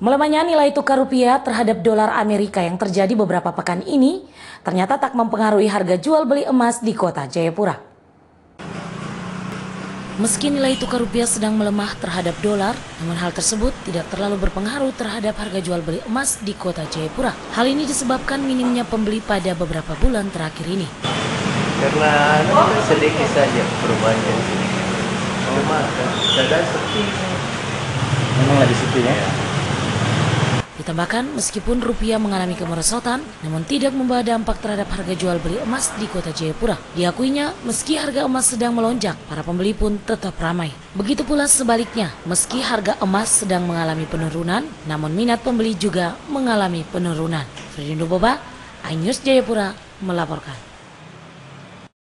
Melemahnya nilai tukar rupiah terhadap dolar Amerika yang terjadi beberapa pekan ini ternyata tak mempengaruhi harga jual beli emas di kota Jayapura. Meski nilai tukar rupiah sedang melemah terhadap dolar, namun hal tersebut tidak terlalu berpengaruh terhadap harga jual beli emas di kota Jayapura. Hal ini disebabkan minimnya pembeli pada beberapa bulan terakhir ini. Karena sedikit saja perubahannya di sini. Cuma kadang sepi. Memang lagi sepi ya. Ditambahkan, meskipun rupiah mengalami kemerosotan, namun tidak membawa dampak terhadap harga jual beli emas di kota Jayapura. Diakuinya, meski harga emas sedang melonjak, para pembeli pun tetap ramai. Begitu pula sebaliknya, meski harga emas sedang mengalami penurunan, namun minat pembeli juga mengalami penurunan. Fredindo Boba, iNews Jayapura melaporkan.